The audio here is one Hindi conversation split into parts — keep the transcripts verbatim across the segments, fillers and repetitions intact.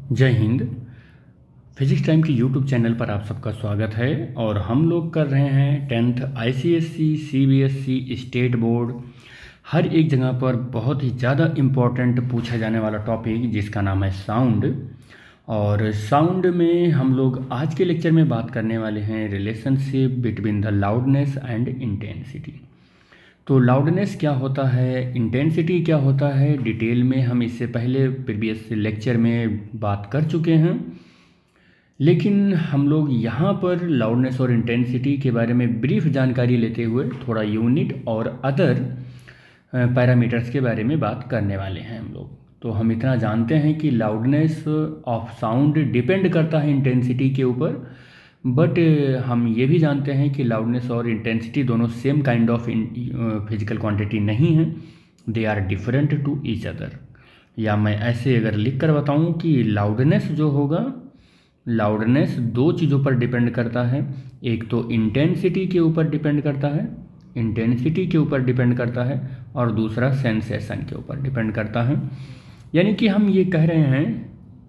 जय हिंद। फिजिक्स टाइम की यूट्यूब चैनल पर आप सबका स्वागत है और हम लोग कर रहे हैं tenth ICSE, CBSE, state board, हर एक जगह पर बहुत ही ज़्यादा इम्पोर्टेंट पूछा जाने वाला टॉपिक जिसका नाम है साउंड। और साउंड में हम लोग आज के लेक्चर में बात करने वाले हैं relationship between the loudness and intensity. तो लाउडनेस क्या होता है, इंटेंसिटी क्या होता है, डिटेल में हम इससे पहले प्रीवियस लेक्चर में बात कर चुके हैं, लेकिन हम लोग यहाँ पर लाउडनेस और इंटेंसिटी के बारे में ब्रीफ जानकारी लेते हुए थोड़ा यूनिट और अदर पैरामीटर्स के बारे में बात करने वाले हैं हम लोग। तो हम इतना जानते हैं कि लाउडनेस ऑफ साउंड डिपेंड करता है इंटेंसिटी के ऊपर, बट हम ये भी जानते हैं कि लाउडनेस और इंटेंसिटी दोनों same kind of physical quantity नहीं हैं, they are different to each other. या मैं ऐसे अगर लिख कर बताऊँ कि लाउडनेस जो होगा, लाउडनेस दो चीज़ों पर डिपेंड करता है। एक तो इंटेंसिटी के ऊपर डिपेंड करता है, इंटेंसिटी के ऊपर डिपेंड करता है, और दूसरा सेंसेशन के ऊपर डिपेंड करता है। यानी कि हम ये कह रहे हैं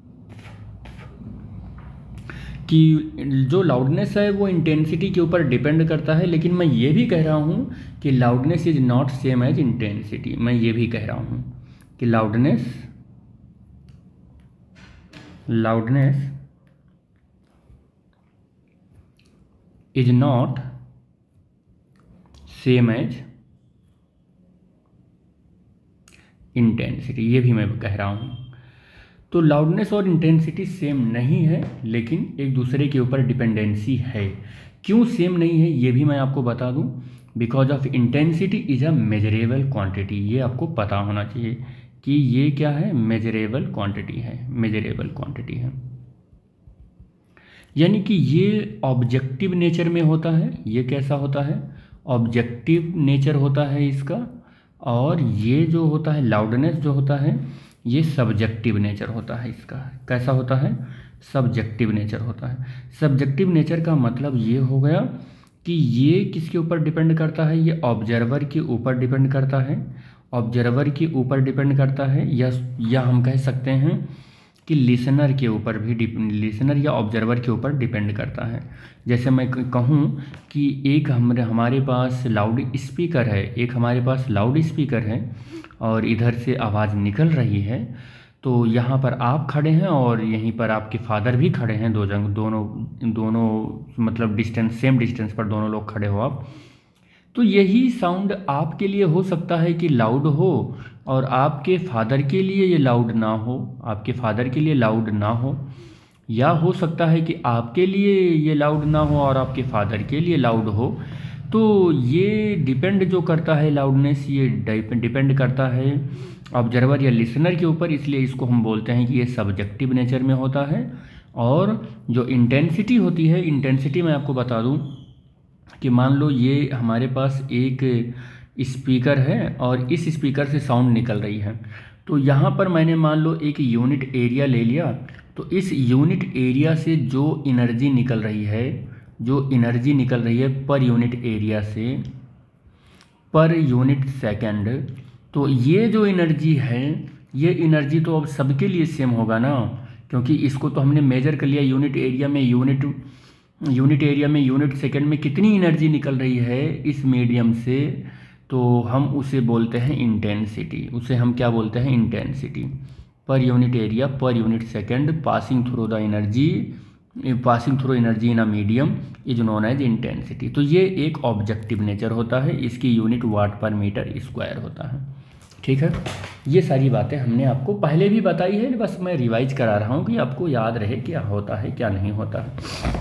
कि जो लाउडनेस है वो इंटेंसिटी के ऊपर डिपेंड करता है, लेकिन मैं ये भी कह रहा हूँ कि loudness is not same as intensity. मैं ये भी कह रहा हूँ कि loudness loudness is not same as intensity, ये भी मैं कह रहा हूँ। तो लाउडनेस और इंटेंसिटी सेम नहीं है, लेकिन एक दूसरे के ऊपर डिपेंडेंसी है। क्यों सेम नहीं है ये भी मैं आपको बता दूं। Because of intensity is a measurable quantity, ये आपको पता होना चाहिए कि ये क्या है, मेजरेबल क्वांटिटी है, मेजरेबल क्वांटिटी है। यानी कि ये ऑब्जेक्टिव नेचर में होता है। ये कैसा होता है, ऑब्जेक्टिव नेचर होता है इसका। और ये जो होता है लाउडनेस जो होता है ये सब्जेक्टिव नेचर होता है इसका। कैसा होता है, सब्जेक्टिव नेचर होता है। सब्जेक्टिव नेचर का मतलब ये हो गया कि ये किसके ऊपर डिपेंड करता है, ये ऑब्जर्वर के ऊपर डिपेंड करता है, ऑब्जर्वर के ऊपर डिपेंड करता है, या या हम कह सकते हैं कि लिसनर के ऊपर भी, लिसनर या ऑब्जर्वर के ऊपर डिपेंड करता है। जैसे मैं कहूँ कि एक हम हमारे पास लाउड स्पीकर है, एक हमारे पास लाउड स्पीकर है और इधर से आवाज़ निकल रही है, तो यहाँ पर आप खड़े हैं और यहीं पर आपके फादर भी खड़े हैं, दो जन दोनों दोनों मतलब डिस्टेंस, सेम डिस्टेंस पर दोनों लोग खड़े हो आप, तो यही साउंड आपके लिए हो सकता है कि लाउड हो और आपके फादर के लिए ये लाउड ना हो, आपके फादर के लिए लाउड ना हो। या हो सकता है कि आपके लिए ये लाउड ना हो और आपके फादर के लिए लाउड हो। तो ये डिपेंड जो करता है लाउडनेस, ये डिपेंड करता है ऑब्जर्वर या लिसनर के ऊपर, इसलिए इसको हम बोलते हैं कि ये सब्जेक्टिव नेचर में होता है। और जो इंटेंसिटी होती है, इंटेंसिटी मैं आपको बता दूं कि मान लो ये हमारे पास एक स्पीकर है और इस स्पीकर से साउंड निकल रही है, तो यहाँ पर मैंने मान लो एक यूनिट एरिया ले लिया, तो इस यूनिट एरिया से जो एनर्जी निकल रही है, जो एनर्जी निकल रही है पर यूनिट एरिया से पर यूनिट सेकंड, तो ये जो एनर्जी है, ये एनर्जी तो अब सबके लिए सेम होगा ना, क्योंकि इसको तो हमने मेजर कर लिया यूनिट एरिया में, यूनिट यूनिट एरिया में यूनिट सेकंड में कितनी एनर्जी निकल रही है इस मीडियम से, तो हम उसे बोलते हैं इंटेंसिटी। उसे हम क्या बोलते हैं, intensity. Per unit area per unit second passing through the energy, passing through energy in a medium is known as intensity. तो ये एक ऑब्जेक्टिव नेचर होता है, इसकी unit watt per metre square होता है। ठीक है, ये सारी बातें हमने आपको पहले भी बताई है, बस मैं रिवाइज करा रहा हूँ कि आपको याद रहे क्या होता है क्या नहीं होता है।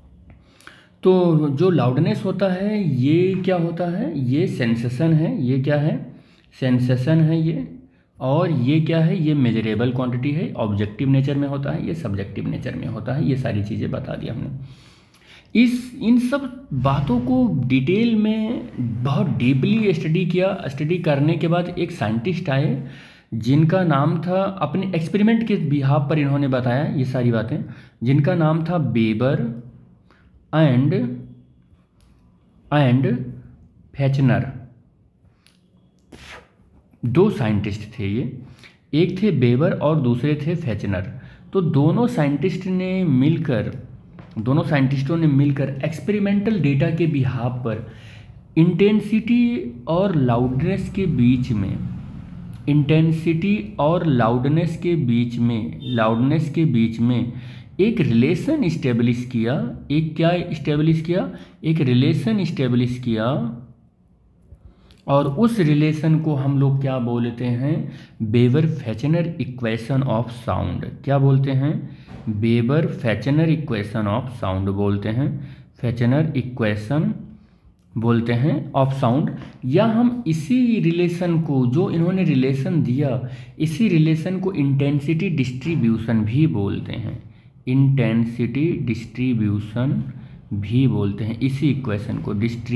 तो जो लाउडनेस होता है ये क्या होता है, ये सेंसेशन है, ये क्या है, सेंसेशन है ये। और ये क्या है, ये मेजरेबल क्वांटिटी है, ऑब्जेक्टिव नेचर में होता है, ये सब्जेक्टिव नेचर में होता है। ये सारी चीज़ें बता दी हमने। इस इन सब बातों को डिटेल में बहुत डीपली स्टडी किया। स्टडी करने के बाद एक साइंटिस्ट आए जिनका नाम था, अपने एक्सपेरिमेंट के बिहाफ पर इन्होंने बताया ये सारी बातें, जिनका नाम था वेबर एंड एंड फेचनर। दो साइंटिस्ट थे ये, एक थे वेबर और दूसरे थे फेचनर। तो दोनों साइंटिस्ट ने मिलकर दोनों साइंटिस्टों ने मिलकर एक्सपेरिमेंटल डेटा के बिहाफ पर इंटेंसिटी और लाउडनेस के बीच में इंटेंसिटी और लाउडनेस के बीच में लाउडनेस के बीच में एक रिलेशन इस्टेब्लिश किया एक क्या इस्टेब्लिश किया एक रिलेशन इस्टेब्लिश किया और उस रिलेशन को हम लोग क्या बोलते हैं, Weber Fechner equation of sound. क्या बोलते हैं? Weber Fechner equation of sound बोलते हैं, फेचनर इक्वेशन बोलते हैं ऑफ साउंड। या हम इसी रिलेशन को, जो इन्होंने रिलेशन दिया, इसी रिलेशन को इंटेंसिटी डिस्ट्रीब्यूशन भी बोलते हैं, इंटेंसिटी डिस्ट्रीब्यूशन भी बोलते हैं। इसी इक्वेशन को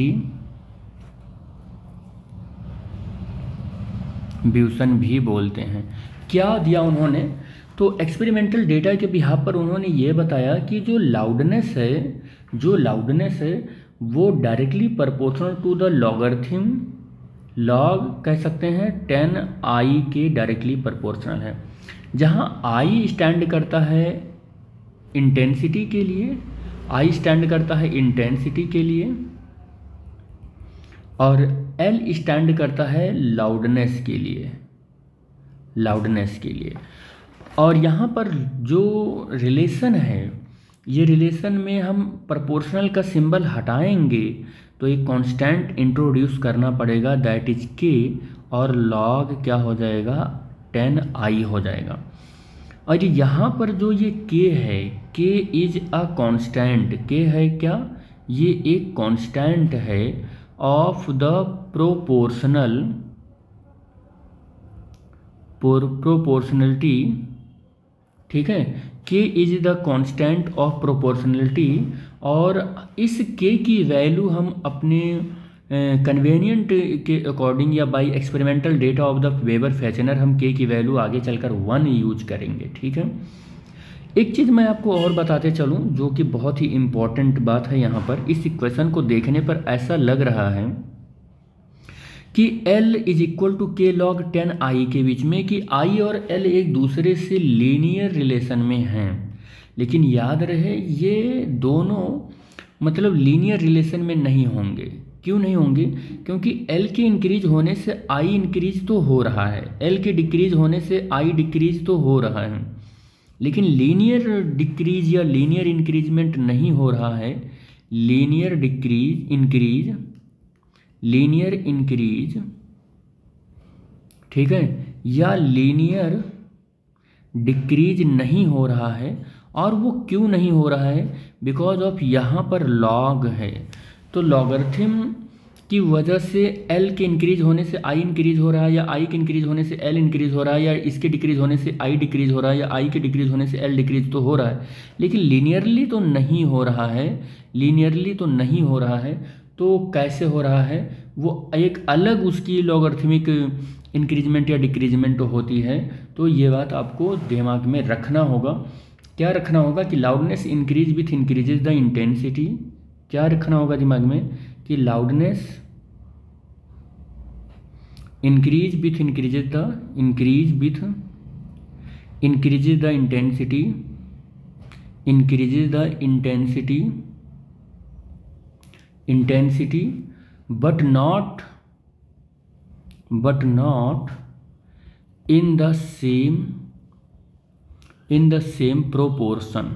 डिस्ट्रीब्यूशन भी बोलते हैं। क्या दिया उन्होंने? तो एक्सपेरिमेंटल डेटा के बिहाफ पर उन्होंने ये बताया कि जो लाउडनेस है जो लाउडनेस है वो directly proportional to the logarithm, log कह सकते हैं टेन आई के डायरेक्टली प्रोपोर्शनल है। जहाँ आई स्टैंड करता है इंटेंसिटी के लिए, आई स्टैंड करता है इंटेंसिटी के लिए और एल स्टैंड करता है लाउडनेस के लिए, लाउडनेस के लिए। और यहाँ पर जो रिलेशन है, ये रिलेशन में हम प्रोपोर्शनल का सिंबल हटाएंगे तो एक कांस्टेंट इंट्रोड्यूस करना पड़ेगा, दैट इज के, और लॉग क्या हो जाएगा, टेन आई हो जाएगा। और यहाँ पर जो ये के है, के इज अ कांस्टेंट, के है क्या, ये एक कांस्टेंट है ऑफ द प्रोपोर्शनल प्रोपोर्शनलिटी, ठीक है। K is the constant of proportionality और इस के की वैल्यू हम अपने कन्वेनियंट के अकॉर्डिंग या by experimental data of the Weber Fechner हम के की वैल्यू आगे चलकर वन यूज करेंगे, ठीक है। एक चीज़ मैं आपको और बताते चलूँ जो कि बहुत ही इम्पॉर्टेंट बात है यहाँ पर। इस इक्वेशन को देखने पर ऐसा लग रहा है कि L is equal to K log ten I के बीच में कि I और L एक दूसरे से लीनियर रिलेशन में हैं, लेकिन याद रहे ये दोनों मतलब लीनियर रिलेशन में नहीं होंगे। क्यों नहीं होंगे? क्योंकि L के इंक्रीज होने से I इंक्रीज तो हो रहा है, L के डिक्रीज होने से I डिक्रीज तो हो रहा है, लेकिन लीनियर डिक्रीज या लीनियर इंक्रीजमेंट नहीं हो रहा है। Linear decrease increase linear increase, ठीक है, या लीनियर डिक्रीज नहीं हो रहा है। और वो क्यों नहीं हो रहा है? बिकॉज ऑफ यहाँ पर लॉग है, तो लॉगरिथम की वजह से L के इंक्रीज होने से I इंक्रीज हो रहा है, या I के इंक्रीज होने से L इंक्रीज हो रहा है, या इसके डिक्रीज होने से I डिक्रीज हो रहा है, या I के डिक्रीज होने से L डिक्रीज तो हो रहा है, लेकिन लीनियरली तो नहीं हो रहा है। लीनियरली तो नहीं हो रहा है, तो कैसे हो रहा है? वो एक अलग उसकी लॉगरिथमिक इंक्रीजमेंट या डिक्रीजमेंट होती है। तो ये बात आपको दिमाग में रखना होगा। क्या रखना होगा? कि loudness increase with increases the intensity. क्या रखना होगा दिमाग में? कि loudness increase with increases the increase with increases the intensity increases the intensity intensity but not but not in the same in the same proportion।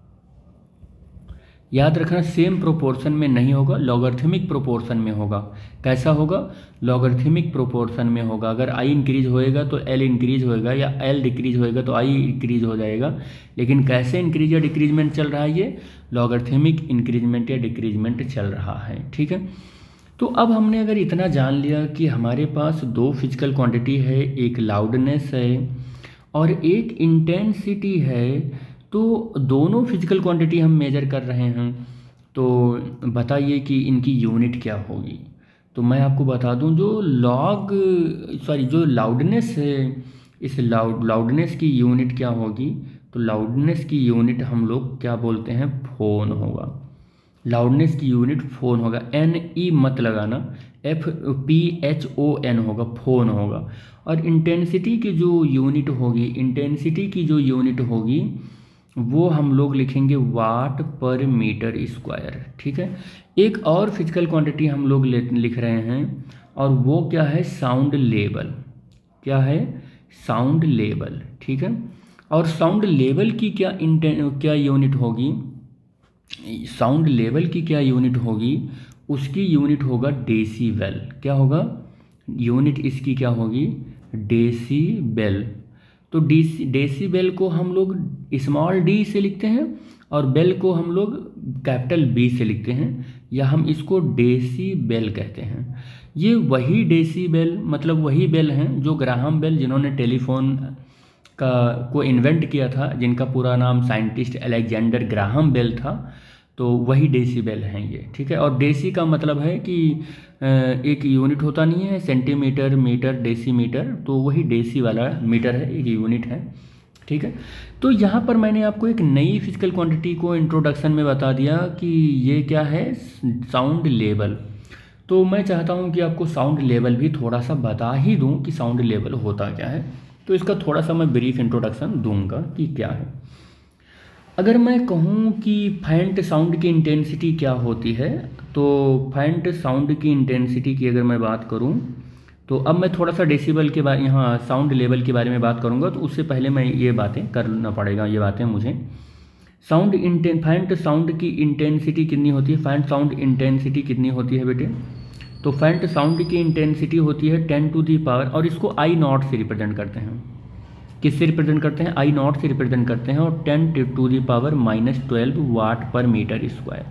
याद रखना, सेम प्रोपोर्शन में नहीं होगा, लॉगरिथमिक प्रोपोर्शन में होगा। कैसा होगा? लॉगरिथमिक प्रोपोर्शन में होगा। अगर I इंक्रीज होएगा तो L इंक्रीज होएगा, या L डिक्रीज होएगा तो I इंक्रीज हो जाएगा। लेकिन कैसे इंक्रीज या डिक्रीजमेंट चल रहा है? ये लॉगरिथमिक इंक्रीजमेंट या डिक्रीजमेंट चल रहा है, ठीक है। तो अब हमने अगर इतना जान लिया कि हमारे पास दो फिजिकल क्वांटिटी है, एक लाउडनेस है और एक इंटेंसिटी है, तो दोनों फिजिकल क्वांटिटी हम मेजर कर रहे हैं, तो बताइए कि इनकी यूनिट क्या होगी। तो मैं आपको बता दूं, जो लॉग सॉरी जो लाउडनेस है, इस लाउड लाउडनेस की यूनिट क्या होगी? तो लाउडनेस की यूनिट हम लोग क्या बोलते हैं? फोन होगा। लाउडनेस की यूनिट फोन होगा। एन ई मत लगाना, F P H O N होगा, फोन होगा। और इंटेंसिटी की जो यूनिट होगी इंटेंसिटी की जो यूनिट होगी वो हम लोग लिखेंगे वाट पर मीटर स्क्वायर। ठीक है, एक और फिजिकल क्वांटिटी हम लोग लिख रहे हैं और वो क्या है, साउंड लेवल। क्या है, साउंड लेवल। ठीक है, और साउंड लेवल की क्या इंटें क्या यूनिट होगी, साउंड लेवल की क्या यूनिट होगी, उसकी यूनिट होगा डेसीबेल। क्या होगा, यूनिट इसकी क्या होगी, डेसीबेल। तो डेसी डेसीबेल को हम लोग स्मॉल डी से लिखते हैं और बेल को हम लोग कैपिटल बी से लिखते हैं, या हम इसको डेसीबेल कहते हैं। ये वही डेसीबेल मतलब वही बेल हैं जो ग्राहम बेल, जिन्होंने टेलीफोन का को इन्वेंट किया था, जिनका पूरा नाम साइंटिस्ट अलेक्जेंडर ग्राहम बेल था, तो वही डेसीबेल हैं ये। ठीक है, और डेसी का मतलब है कि एक यूनिट होता नहीं है, सेंटीमीटर, मीटर, डेसीमीटर, तो वही डेसी वाला मीटर है, एक यूनिट है। ठीक है, तो यहाँ पर मैंने आपको एक नई फिजिकल क्वांटिटी को इंट्रोडक्शन में बता दिया कि ये क्या है, साउंड लेवल। तो मैं चाहता हूँ कि आपको साउंड लेवल भी थोड़ा सा बता ही दूँ कि साउंड लेवल होता क्या है। तो इसका थोड़ा सा मैं ब्रीफ इंट्रोडक्शन दूंगा कि क्या है। अगर मैं कहूँ कि फेंट साउंड की इंटेंसिटी क्या होती है, तो फेंट साउंड की इंटेंसिटी की अगर मैं बात करूँ, तो अब मैं थोड़ा सा डेसिबल के बारे यहाँ साउंड लेवल के बारे में बात करूँगा, तो उससे पहले मैं ये बातें करना पड़ेगा, ये बातें मुझे। साउंड इंटें फेंट साउंड की इंटेंसिटी कितनी होती है, फेंट साउंड इंटेंसिटी कितनी होती है बेटे, तो फेंट साउंड की इंटेंसिटी होती है टेन टू दी पावर, और इसको आई नॉट से रिप्रेजेंट करते हैं। किससे रिप्रेजेंट करते हैं, आई नॉट से रिप्रेजेंट करते हैं, और ten to the power minus twelve watt per metre square.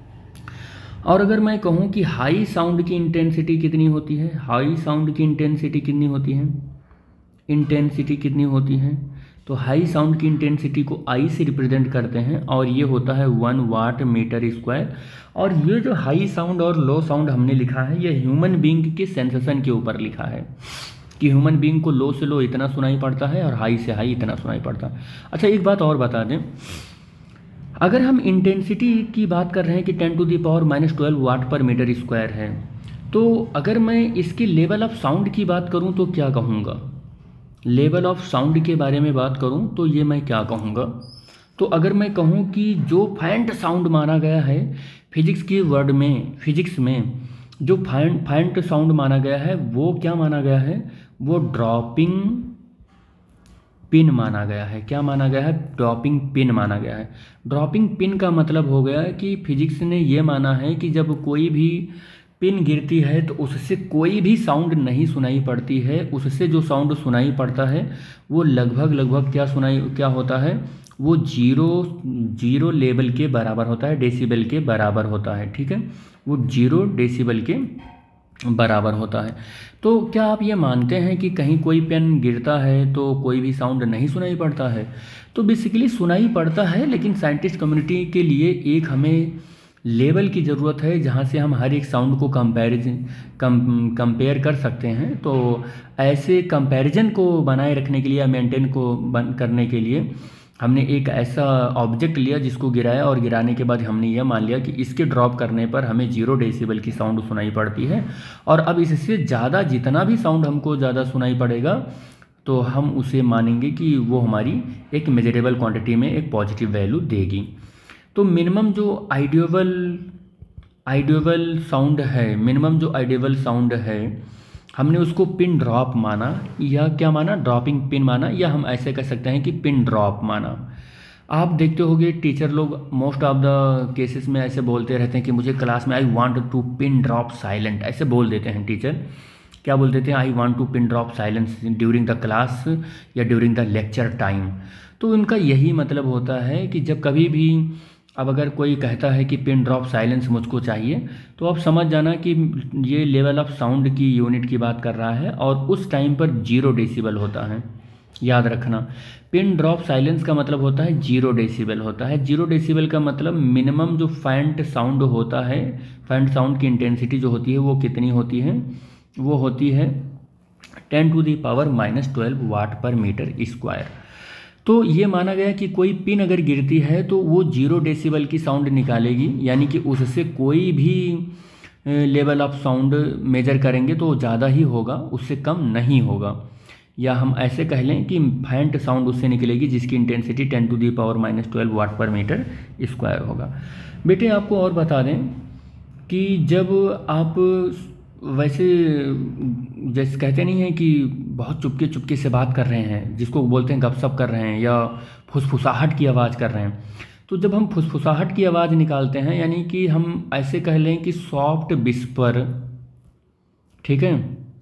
और अगर मैं कहूँ कि हाई साउंड की इंटेंसिटी कितनी होती है, हाई साउंड की इंटेंसिटी कितनी होती है, इंटेंसिटी कितनी होती है, तो हाई साउंड की इंटेंसिटी को आई से रिप्रेजेंट करते हैं, और ये होता है वन वाट मीटर स्क्वायर। और ये जो हाई साउंड और लो साउंड हमने लिखा है, ये ह्यूमन बींग के सेंसेशन के ऊपर लिखा है कि ह्यूमन बींग को लो से लो इतना सुनाई पड़ता है और हाई से हाई इतना सुनाई पड़ता है। अच्छा, एक बात और बता दें, अगर हम इंटेंसिटी की बात कर रहे हैं कि ten to the power minus twelve watt per metre square है, तो अगर मैं इसकी लेवल ऑफ साउंड की बात करूं तो क्या कहूँगा, लेवल ऑफ साउंड के बारे में बात करूं तो ये मैं क्या कहूँगा, तो अगर मैं कहूँ कि जो फेंट साउंड माना गया है फिजिक्स के वर्ड में, फिजिक्स में जो फेंट फेंट साउंड माना गया है वो क्या माना गया है, वो ड्रॉपिंग पिन माना गया है। क्या माना गया है, ड्रॉपिंग पिन माना गया है। ड्रॉपिंग पिन का मतलब हो गया कि फिजिक्स ने ये माना है कि जब कोई भी पिन गिरती है तो उससे कोई भी साउंड नहीं सुनाई पड़ती है, उससे जो साउंड सुनाई पड़ता है वो लगभग लगभग क्या सुनाई क्या होता है, वो जीरो जीरो लेवल के बराबर होता है, डेसिबल के बराबर होता है। ठीक है, वो जीरो डेसिबल के बराबर होता है। तो क्या आप ये मानते हैं कि कहीं कोई पेन गिरता है तो कोई भी साउंड नहीं सुनाई पड़ता है? तो बेसिकली सुनाई पड़ता है, लेकिन साइंटिस्ट कम्युनिटी के लिए एक हमें लेवल की ज़रूरत है जहाँ से हम हर एक साउंड को कंपैरिजन कम कंपेयर कर सकते हैं। तो ऐसे कंपैरिजन को बनाए रखने के लिए या मेंटेन को बन करने के लिए हमने एक ऐसा ऑब्जेक्ट लिया जिसको गिराया, और गिराने के बाद हमने यह मान लिया कि इसके ड्रॉप करने पर हमें जीरो डेसिबल की साउंड सुनाई पड़ती है, और अब इससे ज़्यादा जितना भी साउंड हमको ज़्यादा सुनाई पड़ेगा तो हम उसे मानेंगे कि वो हमारी एक मेजरेबल क्वांटिटी में एक पॉजिटिव वैल्यू देगी। तो मिनिमम जो आइडियल आइडियल साउंड है, मिनिमम जो आइडियल साउंड है हमने उसको पिन ड्रॉप माना, या क्या माना, ड्रॉपिंग पिन माना, या हम ऐसे कह सकते हैं कि पिन ड्रॉप माना। आप देखते होंगे टीचर लोग मोस्ट ऑफ द केसेस में ऐसे बोलते रहते हैं कि मुझे क्लास में I want to pin drop silent, ऐसे बोल देते हैं टीचर। क्या बोल देते हैं, I want to pin drop silence during the class या ड्यूरिंग द लेक्चर टाइम। तो उनका यही मतलब होता है कि जब कभी भी अब अगर कोई कहता है कि पिन ड्रॉप साइलेंस मुझको चाहिए, तो आप समझ जाना कि ये लेवल ऑफ साउंड की यूनिट की बात कर रहा है, और उस टाइम पर जीरो डेसिबल होता है। याद रखना, पिन ड्रॉप साइलेंस का मतलब होता है जीरो डेसिबल होता है। जीरो डेसिबल का मतलब मिनिमम जो फेंट साउंड होता है, फेंट साउंड की इंटेंसिटी जो होती है वो कितनी होती है, वो होती है ten to the power minus twelve watt per metre square. तो ये माना गया कि कोई पिन अगर गिरती है तो वो जीरो डेसिबल की साउंड निकालेगी, यानी कि उससे कोई भी लेवल ऑफ साउंड मेजर करेंगे तो ज़्यादा ही होगा, उससे कम नहीं होगा। या हम ऐसे कह लें कि फैंट साउंड उससे निकलेगी जिसकी intensity ten to the power minus twelve watt per metre square होगा। बेटे आपको और बता दें कि जब आप वैसे जैसे कहते नहीं हैं कि बहुत चुपके चुपके से बात कर रहे हैं, जिसको बोलते हैं गपशप कर रहे हैं या फुसफुसाहट की आवाज़ कर रहे हैं, तो जब हम फुसफुसाहट की आवाज़ निकालते हैं यानी कि हम ऐसे कह लें कि सॉफ्ट विस्पर, ठीक है,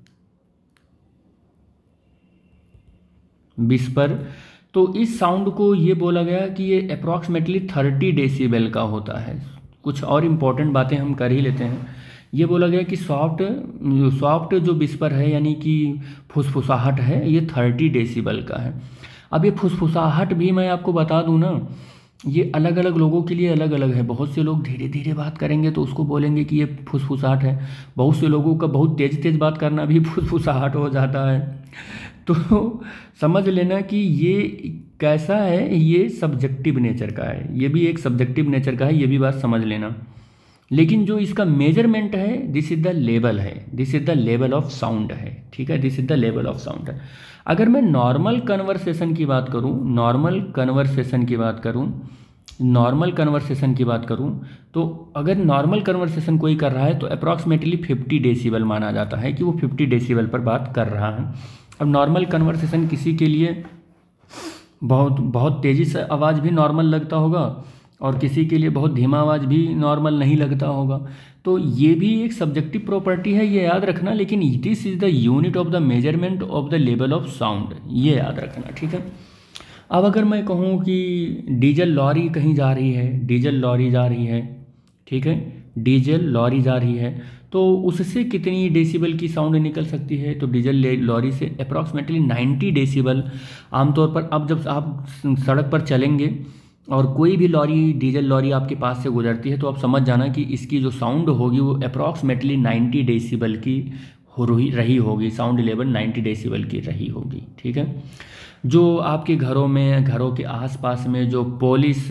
विस्पर, तो इस साउंड को ये बोला गया कि ये अप्रॉक्सीमेटली थर्टी डेसिबल का होता है। कुछ और इम्पॉर्टेंट बातें हम कर ही लेते हैं। ये बोला गया कि सॉफ्ट सॉफ्ट जो विस्पर है यानी कि फुसफुसाहट है, ये थर्टी डेसिबल का है। अब ये फुसफुसाहट भी मैं आपको बता दूं ना, ये अलग अलग लोगों के लिए अलग अलग है। बहुत से लोग धीरे धीरे बात करेंगे तो उसको बोलेंगे कि ये फुसफुसाहट है। बहुत से लोगों का बहुत तेज़ तेज़ बात करना भी फुसफुसाहट हो जाता है। तो समझ लेना कि ये कैसा है, ये सब्जेक्टिव नेचर का है, ये भी एक सब्जेक्टिव नेचर का है, ये भी बात समझ लेना। लेकिन जो इसका मेजरमेंट है, दिस इज द लेवल है, this is the level of sound है, ठीक है, this is the level of sound है। अगर मैं नॉर्मल कन्वर्सेशन की बात करूं, नॉर्मल कन्वर्सेशन की बात करूं नॉर्मल कन्वर्सेशन की बात करूं तो अगर नॉर्मल कन्वर्सेशन कोई कर रहा है तो अप्रॉक्सीमेटली फिफ्टी डेसिबल माना जाता है कि वो फिफ्टी डेसिबल पर बात कर रहा है। अब नॉर्मल कन्वर्सेशन किसी के लिए बहुत बहुत तेज़ी से आवाज़ भी नॉर्मल लगता होगा और किसी के लिए बहुत धीमा आवाज़ भी नॉर्मल नहीं लगता होगा। तो ये भी एक सब्जेक्टिव प्रॉपर्टी है, ये याद रखना। लेकिन this is the unit of the measurement of the level of sound, ये याद रखना, ठीक है। अब अगर मैं कहूँ कि डीजल लॉरी कहीं जा रही है, डीजल लॉरी जा रही है, ठीक है, डीजल लॉरी जा रही है, तो उससे कितनी डेसिबल की साउंड निकल सकती है? तो डीजल लॉरी से अप्रॉक्सीमेटली नाइन्टी डेसिबल। आमतौर पर अब जब आप सड़क पर चलेंगे और कोई भी लॉरी, डीजल लॉरी आपके पास से गुजरती है तो आप समझ जाना कि इसकी जो साउंड होगी वो अप्रॉक्सीमेटली नाइन्टी डेसिबल की हो रही रही होगी, साउंड लेवल नाइन्टी डेसिबल की रही होगी, ठीक है। जो आपके घरों में, घरों के आसपास में जो पुलिस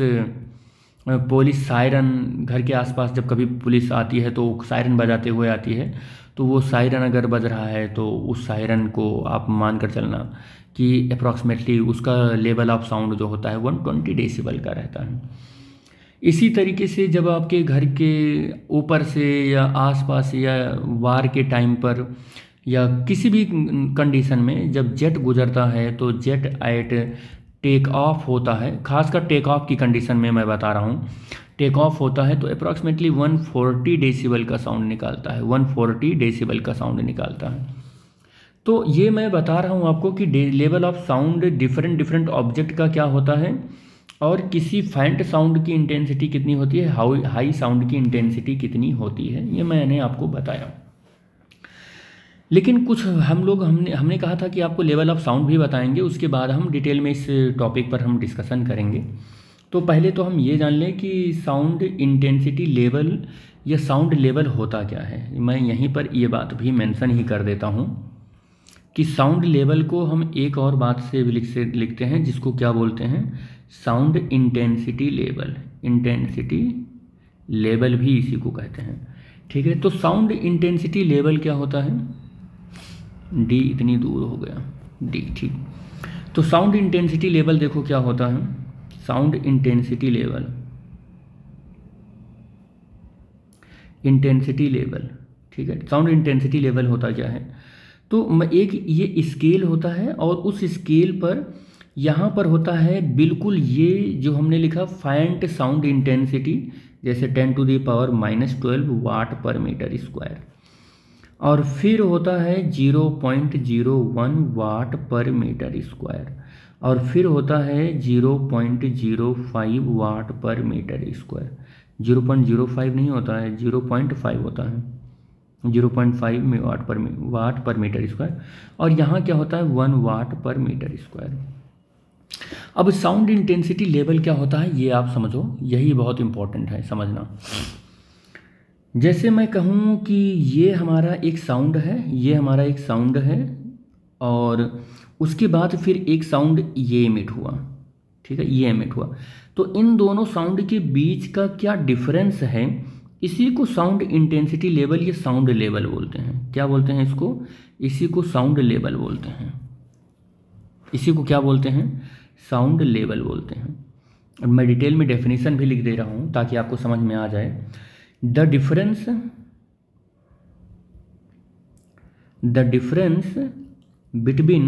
पुलिस सायरन, घर के आसपास जब कभी पुलिस आती है तो सायरन बजाते हुए आती है, तो वो सायरन अगर बज रहा है तो उस सायरन को आप मान कर चलना कि अप्रॉक्सीमेटली उसका लेवल ऑफ साउंड जो होता है वन ट्वेंटी डेसिबल का रहता है। इसी तरीके से जब आपके घर के ऊपर से या आसपास या वार के टाइम पर या किसी भी कंडीशन में जब जेट गुजरता है तो जेट एट टेक ऑफ होता है, खासकर टेक ऑफ की कंडीशन में मैं बता रहा हूँ, टेक ऑफ होता है तो अप्रॉक्सीमेटली वन फोर्टी डेसिबल का साउंड निकालता है, वन फोर्टी डेसिबल का साउंड निकालता है। तो ये मैं बता रहा हूँ आपको कि level of sound different different object का क्या होता है और किसी फैंट साउंड की इंटेंसिटी कितनी होती है, हाई हाई साउंड की इंटेंसिटी कितनी होती है, ये मैंने आपको बताया। लेकिन कुछ हम लोग हमने हमने कहा था कि आपको लेवल ऑफ साउंड भी बताएंगे, उसके बाद हम डिटेल में इस टॉपिक पर हम डिस्कशन करेंगे। तो पहले तो हम ये जान लें कि साउंड इंटेंसिटी लेवल या साउंड लेवल होता क्या है। मैं यहीं पर ये बात भी मेंशन ही कर देता हूँ कि साउंड लेवल को हम एक और बात से भी लिख से लिखते हैं जिसको क्या बोलते हैं, sound intensity level. Intensity level भी इसी को कहते हैं, ठीक है। तो साउंड इंटेंसिटी लेवल क्या होता है, डी इतनी दूर हो गया, डी, ठीक। तो साउंड इंटेंसिटी लेवल देखो क्या होता है, sound intensity level, intensity level, ठीक है। साउंड इंटेंसिटी लेवल होता क्या है, तो एक ये स्केल होता है और उस स्केल पर यहाँ पर होता है बिल्कुल ये जो हमने लिखा फैंट साउंड इंटेंसिटी, जैसे ten to the power minus twelve watt per metre square, और फिर होता है zero point zero one watt per metre square, और फिर होता है zero point zero five watt per metre square. Zero point zero five नहीं होता है, जीरो पॉइंट फाइव होता है, जीरो पॉइंट फाइव में वाट पर वाट पर मीटर स्क्वायर, और यहाँ क्या होता है one watt per metre square. अब साउंड इंटेंसिटी लेवल क्या होता है ये आप समझो, यही बहुत इंपॉर्टेंट है समझना। जैसे मैं कहूँ कि ये हमारा एक साउंड है, ये हमारा एक साउंड है, और उसके बाद फिर एक साउंड ये एमिट हुआ, ठीक है, ये एमिट हुआ, तो इन दोनों साउंड के बीच का क्या डिफरेंस है, इसी को साउंड इंटेंसिटी लेवल या साउंड लेवल बोलते हैं। क्या बोलते हैं इसको, इसी को साउंड लेवल बोलते हैं, इसी को क्या बोलते हैं, साउंड लेवल बोलते हैं। और मैं डिटेल में डेफिनेशन भी लिख दे रहा हूँ ताकि आपको समझ में आ जाए। The difference the difference between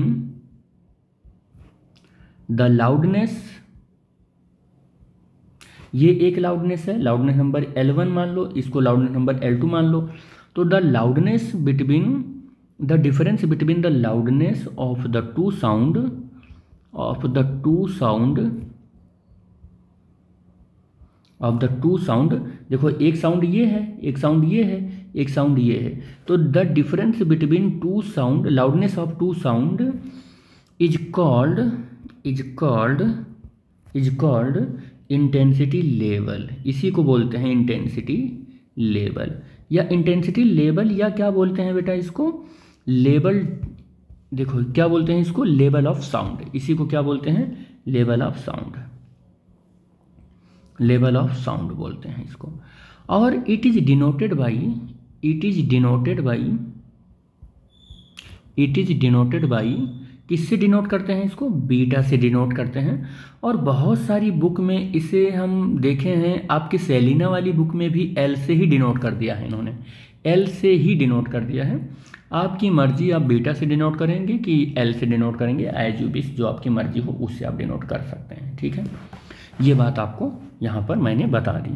the loudness, ये एक लाउडनेस है, लाउडनेस नंबर एल वन मान लो, इसको लाउडनेस नंबर एल टू मान लो। तो the loudness between the difference between the loudness of the two sound of the two sound of the two sound देखो एक साउंड ये है, एक साउंड ये है, एक साउंड ये है। तो the difference between two sound, loudness of two sound is called is called is called intensity level. इसी को बोलते हैं इंटेंसिटी लेवल, या इंटेंसिटी लेवल, या क्या बोलते हैं बेटा इसको, लेवल। देखो क्या बोलते हैं इसको, लेवल ऑफ साउंड। इसी को क्या बोलते हैं, level of sound, level of sound बोलते हैं इसको। और it is denoted by it is denoted by it is denoted by किससे डिनोट करते हैं इसको, बीटा से डिनोट करते हैं। और बहुत सारी बुक में इसे हम देखे हैं, आपके सेलिना वाली बुक में भी एल से ही डिनोट कर दिया है, इन्होंने एल से ही डिनोट कर दिया है। आपकी मर्जी, आप बीटा से डिनोट करेंगे कि एल से डिनोट करेंगे, एज यू विश, जो आपकी मर्जी हो उससे आप डिनोट कर सकते हैं। ठीक है, ये बात आपको यहाँ पर मैंने बता दी।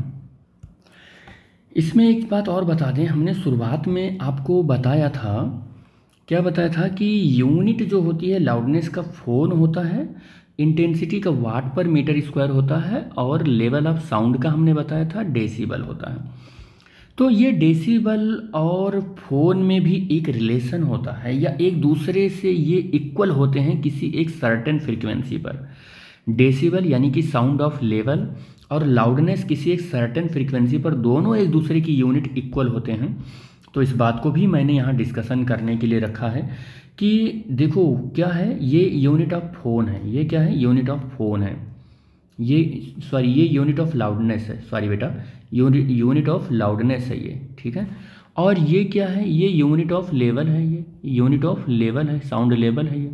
इसमें एक बात और बता दें, हमने शुरुआत में आपको बताया था, क्या बताया था कि यूनिट जो होती है लाउडनेस का फोन होता है, इंटेंसिटी का वाट पर मीटर स्क्वायर होता है, और लेवल ऑफ साउंड का हमने बताया था डेसिबल होता है। तो ये डेसिबल और फोन में भी एक रिलेशन होता है, या एक दूसरे से ये इक्वल होते हैं किसी एक सर्टेन फ्रीक्वेंसी पर। डेसिबल यानी कि साउंड ऑफ लेवल, और लाउडनेस किसी एक सर्टेन फ्रीक्वेंसी पर, दोनों एक दूसरे की यूनिट इक्वल होते हैं। तो इस बात को भी मैंने यहाँ डिस्कशन करने के लिए रखा है कि देखो क्या है, ये यूनिट ऑफ फोन है, ये क्या है, यूनिट ऑफ फोन है, ये सॉरी ये यूनिट ऑफ लाउडनेस है, सॉरी बेटा यूनिट यूनिट ऑफ लाउडनेस है ये, ठीक है। और ये क्या है, ये यूनिट ऑफ लेवल है, ये यूनिट ऑफ लेवल है, साउंड लेवल है, ये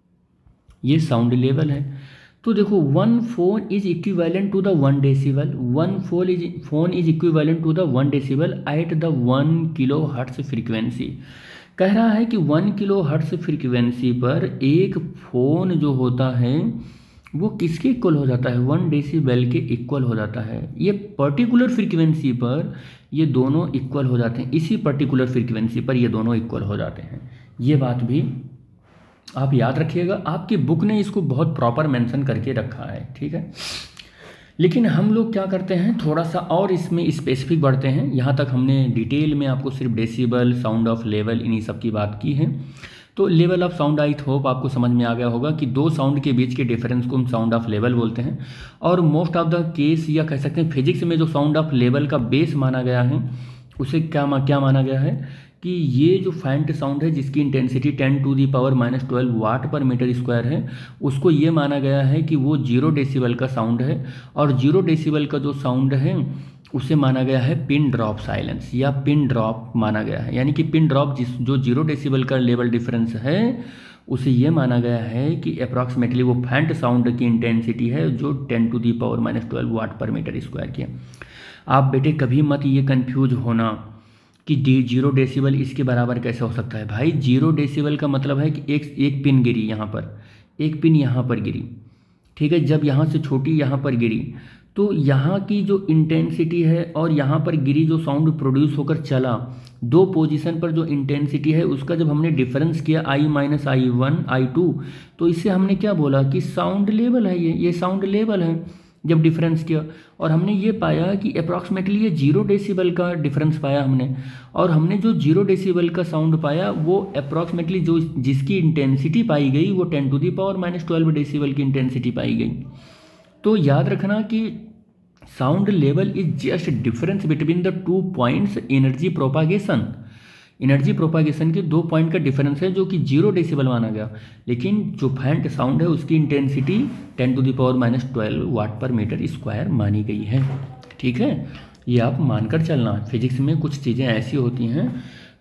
ये साउंड लेवल है। तो देखो one phon is equivalent to the one decibel, one phon is phon is equivalent to the one decibel at the one kilohertz frequency. कह रहा है कि वन किलो हर्ट्ज फ्रीक्वेंसी पर एक फोन जो होता है वो किसके इक्वल हो जाता है, वन डेसिबल के इक्वल हो जाता है। ये पर्टिकुलर फ्रीक्वेंसी पर ये दोनों इक्वल हो जाते हैं, इसी पर्टिकुलर फ्रीक्वेंसी पर ये दोनों इक्वल हो जाते हैं। ये बात भी आप याद रखिएगा, आपकी बुक ने इसको बहुत प्रॉपर मेंशन करके रखा है, ठीक है। लेकिन हम लोग क्या करते हैं, थोड़ा सा और इसमें स्पेसिफिक बढ़ते हैं। यहाँ तक हमने डिटेल में आपको सिर्फ डेसिबल, साउंड ऑफ लेवल, इन्हीं सब की बात की है। तो level of sound I hope आपको समझ में आ गया होगा कि दो साउंड के बीच के डिफरेंस को हम साउंड ऑफ लेवल बोलते हैं। और मोस्ट ऑफ द केस, या कह सकते हैं फिजिक्स में जो साउंड ऑफ लेवल का बेस माना गया है, उसे क्या मा, क्या माना गया है कि ये जो फैंट साउंड है जिसकी intensity ten to the power minus twelve watt per metre square है, उसको ये माना गया है कि वो जीरो डेसिबल का साउंड है। और जीरो डेसिबल का जो साउंड है उसे माना गया है पिन ड्रॉप साइलेंस, या पिन ड्रॉप माना गया है। यानी कि पिन ड्रॉप जिस जो जीरो डेसिबल का लेवल डिफरेंस है उसे ये माना गया है कि अप्रॉक्सीमेटली वो फैंट साउंड की इंटेंसिटी है जो ten to the power minus twelve watt per metre square की है। आप बेटे कभी मत ये कन्फ्यूज होना कि डी जीरो डेसिबल इसके बराबर कैसे हो सकता है। भाई जीरो डेसिबल का मतलब है कि एक एक पिन गिरी यहाँ पर, एक पिन यहाँ पर गिरी, ठीक है। जब यहाँ से छोटी यहाँ पर गिरी तो यहाँ की जो इंटेंसिटी है और यहाँ पर गिरी जो साउंड प्रोड्यूस होकर चला, दो पोजीशन पर जो इंटेंसिटी है उसका जब हमने डिफरेंस किया I minus I one I two, तो इससे हमने क्या बोला कि साउंड लेवल है, ये ये साउंड लेवल है जब डिफरेंस किया। और हमने ये पाया कि अप्रॉक्सीमेटली ये जीरो डेसिबल का डिफरेंस पाया हमने। और हमने जो जीरो डेसिबल का साउंड पाया वो अप्रॉक्सीमेटली जो जिसकी इंटेंसिटी पाई गई वो ten to the power minus twelve decibel की इंटेंसिटी पाई गई। तो याद रखना कि sound level is just difference between the two points energy propagation. Energy propagation के दो पॉइंट का डिफरेंस है जो कि जीरो डेसिबल माना गया, लेकिन जो फैंट साउंड है उसकी intensity ten to the power minus twelve watt per metre square मानी गई है, ठीक है। ये आप मानकर चलना, फिजिक्स में कुछ चीज़ें ऐसी होती हैं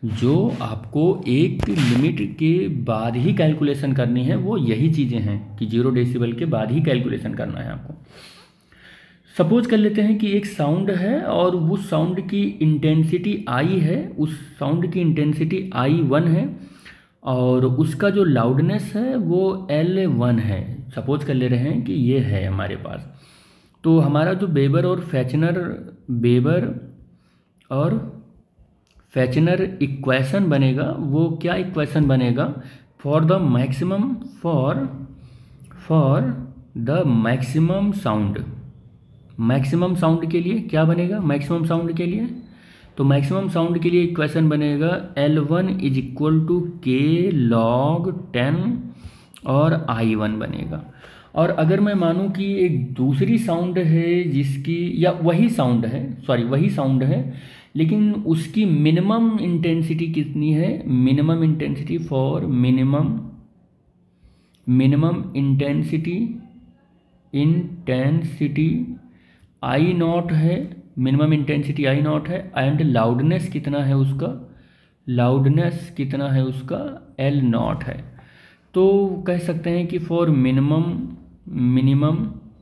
जो आपको एक लिमिट के बाद ही कैलकुलेशन करनी है वो यही चीज़ें हैं कि जीरो डेसिबल के बाद ही कैलकुलेशन करना है आपको। सपोज कर लेते हैं कि एक साउंड है और उस साउंड की इंटेंसिटी आई है, उस साउंड की इंटेंसिटी आई वन है और उसका जो लाउडनेस है वो एल वन है। सपोज कर ले रहे हैं कि ये है हमारे पास। तो हमारा जो बेबर और फैचनर बेबर और फैचनर इक्वेशन बनेगा वो क्या इक्वेशन बनेगा, for the maximum for for the maximum sound. Maximum sound के लिए क्या बनेगा, मैक्सिमम साउंड के लिए तो मैक्सिमम साउंड के लिए इक्वेशन बनेगा L one is equal to K log ten और आई वन बनेगा। और अगर मैं मानूं कि एक दूसरी साउंड है जिसकी, या वही साउंड है, सॉरी वही साउंड है लेकिन उसकी मिनिमम इंटेंसिटी कितनी है, minimum intensity for minimum minimum intensity intensity I nought है, मिनिमम इंटेंसिटी आई नॉट है एंड लाउडनेस कितना है उसका, लाउडनेस कितना है उसका एल नॉट है। तो कह सकते हैं कि for minimum minimum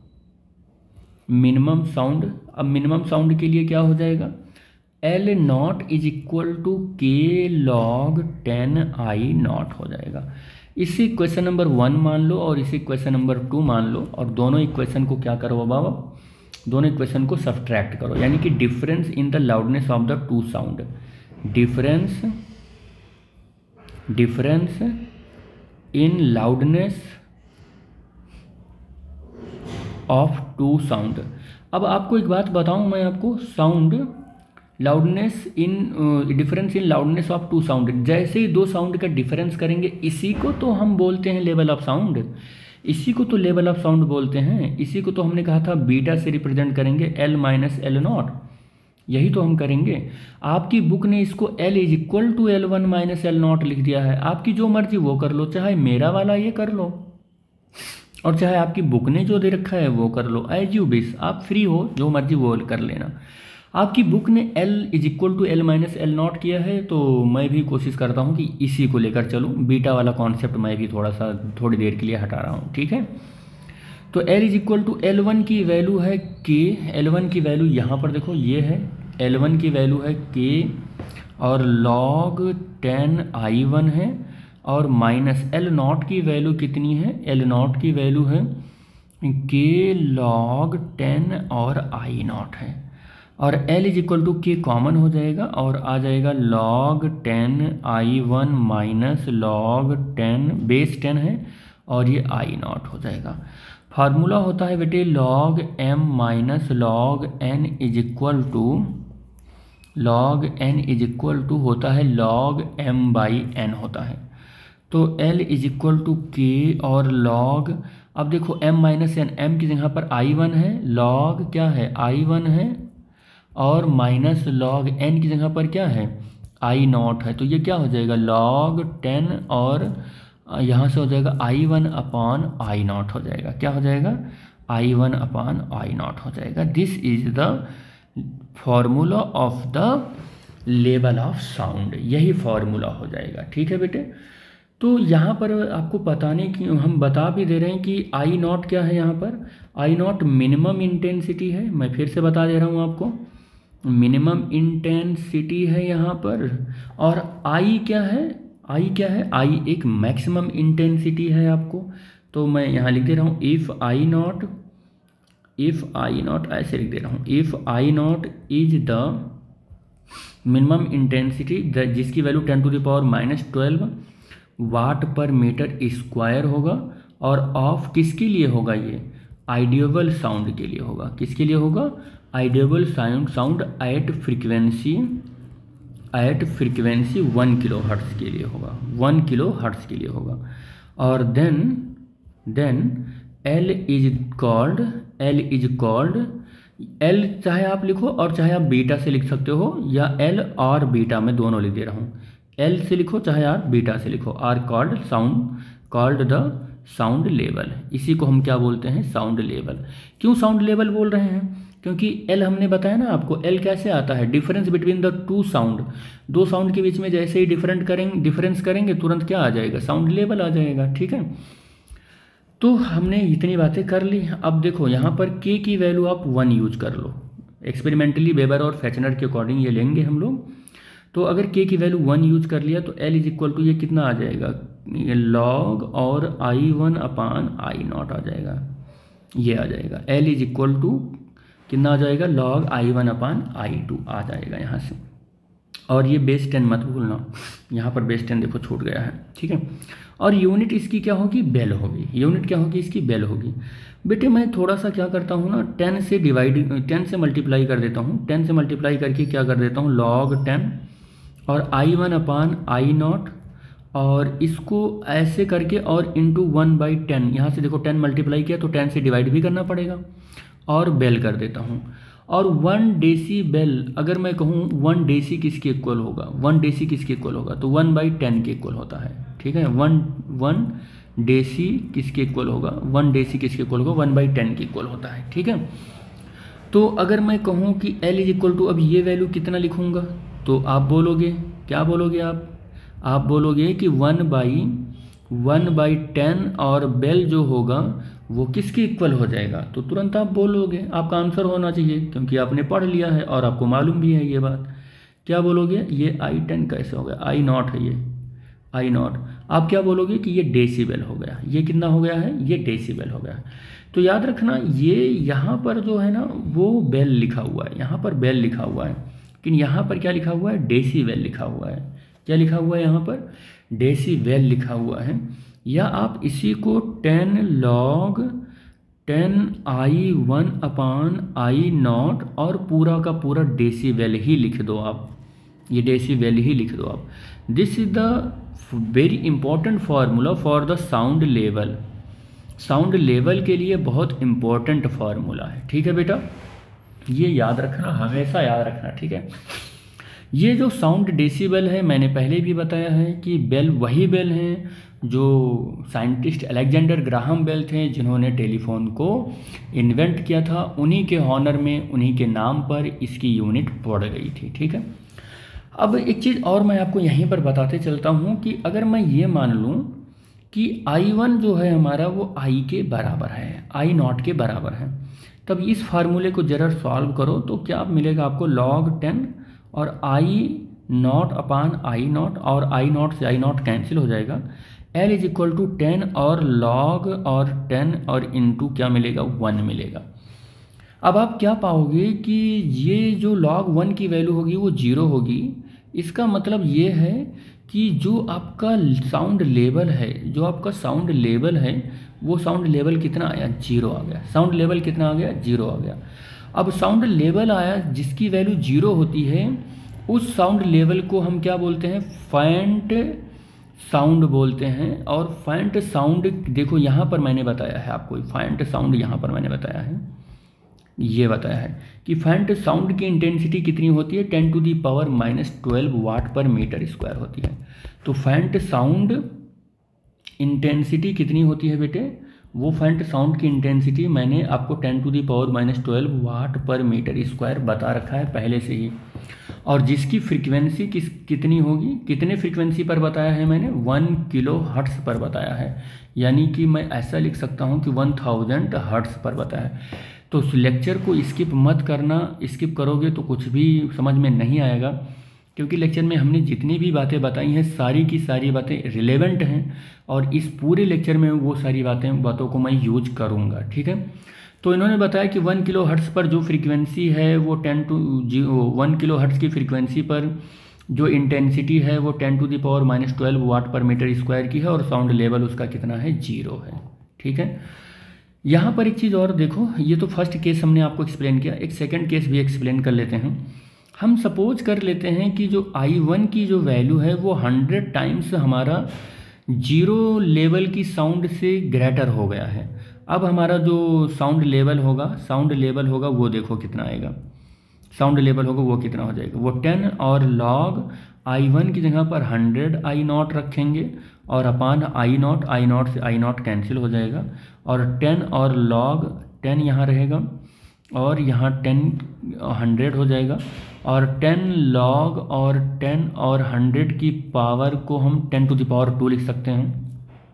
minimum sound, अब मिनिमम साउंड के लिए क्या हो जाएगा, L nought is equal to K log ten I nought हो जाएगा। इसी क्वेश्चन नंबर वन मान लो और इसी क्वेश्चन नंबर टू मान लो और दोनों इक्वेशन को क्या करो बाबा, दोनों इक्वेशन को सब्ट्रैक्ट करो, यानी कि difference in the loudness of the two sound, difference difference in loudness of two sound. अब आपको एक बात बताऊं मैं आपको, sound loudness in difference in loudness of two sound, जैसे ही दो साउंड का डिफरेंस करेंगे इसी को तो हम बोलते हैं लेवल ऑफ साउंड, इसी को तो लेवल ऑफ साउंड बोलते हैं। इसी को तो हमने कहा था बीटा से रिप्रेजेंट करेंगे एल माइनस एल नॉट, यही तो हम करेंगे। आपकी बुक ने इसको L is equal to L one minus L nought लिख दिया है, आपकी जो मर्जी वो कर लो, चाहे मेरा वाला ये कर लो और चाहे आपकी बुक ने जो दे रखा है वो कर लो, एज यू विश, आप फ्री हो, जो मर्जी वो कर लेना। आपकी बुक ने L is equal to L minus L nought किया है तो मैं भी कोशिश करता हूँ कि इसी को लेकर चलूँ, बीटा वाला कॉन्सेप्ट मैं भी थोड़ा सा थोड़ी देर के लिए हटा रहा हूँ, ठीक है। तो L is equal to L one की वैल्यू है K, एल वन की वैल्यू यहाँ पर देखो ये है, एल वन की वैल्यू है K और लॉग टेन आई वन है और माइनस एल नॉट की वैल्यू कितनी है, एल नॉट की वैल्यू है K लॉग टेन और आई नॉट है और L is equal to K common हो जाएगा और आ जाएगा log ten I one minus log ten, base ten है और ये आई नॉट हो जाएगा। फार्मूला होता है बेटे log m minus log n is equal to log n is equal to होता है लॉग m बाई n होता है। तो L इज इक्वल टू के और लॉग, अब देखो m माइनस एन, m की जगह पर आई वन है, लॉग क्या है आई वन है और माइनस लॉग n की जगह पर क्या है आई नॉट है। तो ये क्या हो जाएगा लॉग टेन और यहाँ से हो जाएगा I one upon I nought हो जाएगा, क्या हो जाएगा I one upon I nought हो जाएगा। This is the formula of the level of sound, यही फॉर्मूला हो जाएगा, ठीक है बेटे। तो यहाँ पर आपको बताने की हम बता भी दे रहे हैं कि आई नॉट क्या है, यहाँ पर आई नॉट मिनिमम इंटेंसिटी है, मैं फिर से बता दे रहा हूँ आपको, मिनिमम इंटेंसिटी है यहाँ पर। और आई क्या है, आई क्या है, आई एक मैक्सिमम इंटेंसिटी है आपको। तो मैं यहाँ लिख दे रहा हूँ if I nought, if I nought ऐसे लिख दे रहा हूँ, if I nought is the minimum intensity जिसकी value ten to the power minus twelve watt per metre square होगा और ऑफ किसके लिए होगा, ये आइडियल साउंड के लिए होगा। किसके लिए होगा, ideal sound sound at frequency at frequency one kilohertz के लिए होगा, वन किलो हर्ट्ज के लिए होगा। और then then L is called L is called L चाहे आप लिखो और चाहे आप बीटा से लिख सकते हो, या एल और बीटा में दोनों लिख दे रहा हूँ, एल से लिखो चाहे आप बीटा से लिखो, are called sound called the sound level. इसी को हम क्या बोलते हैं, साउंड लेवल। क्यों साउंड लेवल बोल रहे हैं, क्योंकि एल हमने बताया ना आपको, एल कैसे आता है, difference between the two sound. दो साउंड के बीच में जैसे ही डिफरेंट करेंगे डिफरेंस करेंगे तुरंत क्या आ जाएगा, साउंड लेवल आ जाएगा। ठीक है, तो हमने इतनी बातें कर ली। अब देखो यहाँ पर के की वैल्यू आप वन यूज कर लो, एक्सपेरिमेंटली वेबर और फेचनर के अकॉर्डिंग ये लेंगे हम लोग। तो अगर के की वैल्यू वन यूज कर लिया तो एल इज इक्वल टू ये कितना आ जाएगा, ये लॉग और I one upon I not आ जाएगा, ये आ जाएगा। एल इज इक्वल टू कितना आ जाएगा, log I one upon I two आ जाएगा यहाँ से। और ये बेस टेन मत भूलना, यहाँ पर बेस टेन देखो छूट गया है। ठीक है, और यूनिट इसकी क्या होगी, बेल होगी। यूनिट क्या होगी इसकी, बेल होगी। बेटे मैं थोड़ा सा क्या करता हूँ ना, टेन से डिवाइड टेन से मल्टीप्लाई कर देता हूँ। टेन से मल्टीप्लाई करके क्या कर देता हूँ, लॉग टेन और I one upon I nought, और इसको ऐसे करके और इंटू वन बाई टेन। यहाँ से देखो टेन मल्टीप्लाई किया तो टेन से डिवाइड भी करना पड़ेगा, और बेल कर देता हूँ। और वन डेसी बेल, अगर मैं कहूँ वन डेसी किसके इक्वल होगा, वन डेसी किसके इक्वल होगा, तो वन बाई टेन के इक्वल होता है। ठीक है, वन वन डेसी किसके इक्वल होगा, वन डेसी किसके इक्वल होगा, वन बाई टेन के इक्वल होता है। ठीक है, तो अगर मैं कहूँ कि एल इज इक्वल टू, अब ये वैल्यू कितना लिखूँगा, तो आप बोलोगे, क्या बोलोगे आप आप बोलोगे कि one by one by ten, और बेल जो होगा वो किसके इक्वल हो जाएगा, तो तुरंत आप बोलोगे, आपका आंसर होना चाहिए क्योंकि आपने पढ़ लिया है और आपको मालूम भी है ये बात। क्या बोलोगे, ये आई टेन कैसे हो गया, आई नॉट है ये, आई नॉट। आप क्या बोलोगे कि ये डेसीबल हो गया, ये कितना हो गया है, ये डेसीबल हो गया। तो याद रखना ये यहाँ पर जो है ना वो बेल लिखा हुआ है, यहाँ पर बेल लिखा हुआ है, लेकिन यहाँ पर क्या लिखा हुआ है, डेसीबल लिखा हुआ है। क्या लिखा हुआ है यहाँ पर, डेसीबल लिखा हुआ है। या आप इसी को ten log ten I one upon I nought और पूरा का पूरा डेसीबल ही लिख दो आप, ये डेसीबल ही लिख दो आप। This is the very important formula for the sound level. Sound level के लिए बहुत इंपॉर्टेंट फार्मूला है। ठीक है बेटा, ये याद रखना, हमेशा याद रखना। ठीक है, ये जो साउंड डेसिबल है मैंने पहले भी बताया है कि बेल वही बेल हैं जो साइंटिस्ट अलेक्जेंडर ग्राहम बेल थे जिन्होंने टेलीफोन को इन्वेंट किया था। उन्हीं के हॉनर में, उन्हीं के नाम पर इसकी यूनिट पड़ गई थी। ठीक है, अब एक चीज़ और मैं आपको यहीं पर बताते चलता हूँ कि अगर मैं ये मान लूँ कि आई वन जो है हमारा वो आई के बराबर है, आई नॉट के बराबर है, तब इस फार्मूले को जरा सॉल्व करो तो क्या मिलेगा आपको, लॉग टेन और I not upon I nought, और आई नॉट से आई नॉट कैंसिल हो जाएगा। L is equal to ten और लॉग और टेन और इंटू क्या मिलेगा, वन मिलेगा। अब आप क्या पाओगे कि ये जो लॉग वन की वैल्यू होगी वो जीरो होगी। इसका मतलब ये है कि जो आपका साउंड लेवल है, जो आपका साउंड लेवल है वो साउंड लेवल कितना आया, जीरो आ गया। साउंड लेवल कितना आ गया, जीरो आ गया। अब साउंड लेवल आया जिसकी वैल्यू जीरो होती है, उस साउंड लेवल को हम क्या बोलते हैं, फैंट साउंड बोलते हैं। और फैंट साउंड देखो यहाँ पर मैंने बताया है आपको, फैंट साउंड यहाँ पर मैंने बताया है, ये बताया है कि फैंट साउंड की इंटेंसिटी कितनी होती है, ten to the power minus twelve watt per metre square होती है। तो फैंट साउंड इंटेंसिटी कितनी होती है बेटे, वो फैंट साउंड की इंटेंसिटी मैंने आपको ten to the power minus twelve watt per metre square बता रखा है पहले से ही। और जिसकी फ्रीक्वेंसी किस कितनी होगी, कितने फ्रीक्वेंसी पर बताया है मैंने, वन किलो हर्ट्स पर बताया है। यानी कि मैं ऐसा लिख सकता हूँ कि वन थाउजेंड हर्ट्स पर बताया है। तो उस लेक्चर को स्किप मत करना, स्किप करोगे तो कुछ भी समझ में नहीं आएगा, क्योंकि लेक्चर में हमने जितनी भी बातें बताई हैं सारी की सारी बातें रिलेवेंट हैं और इस पूरे लेक्चर में वो सारी बातें बातों को मैं यूज करूँगा। ठीक है, तो इन्होंने बताया कि वन किलो हर्ट्स पर जो फ्रीक्वेंसी है वो टेन टू जी वन किलो हर्ट्स की फ्रीक्वेंसी पर जो इंटेंसिटी है वो ten to the power minus twelve watt per metre square की है और साउंड लेवल उसका कितना है, जीरो है। ठीक है, यहाँ पर एक चीज़ और देखो, ये तो फर्स्ट केस हमने आपको एक्सप्लेन किया, एक सेकंड केस भी एक्सप्लेन कर लेते हैं। हम सपोज कर लेते हैं कि जो आई वन की जो वैल्यू है वो हंड्रेड टाइम्स हमारा जीरो लेवल की साउंड से ग्रेटर हो गया है। अब हमारा जो साउंड लेवल होगा साउंड लेवल होगा वो देखो कितना आएगा, साउंड लेवल होगा वो कितना हो जाएगा, वो टेन और लॉग आई वन की जगह पर हंड्रेड आई नॉट रखेंगे और अपान आई नॉट, आई नॉट से आई नॉट कैंसिल हो जाएगा और टेन और लॉग टेन यहाँ रहेगा और यहाँ टेन हंड्रेड हो जाएगा और टेन लॉग और टेन और हंड्रेड की पावर को हम ten to the power two लिख सकते हैं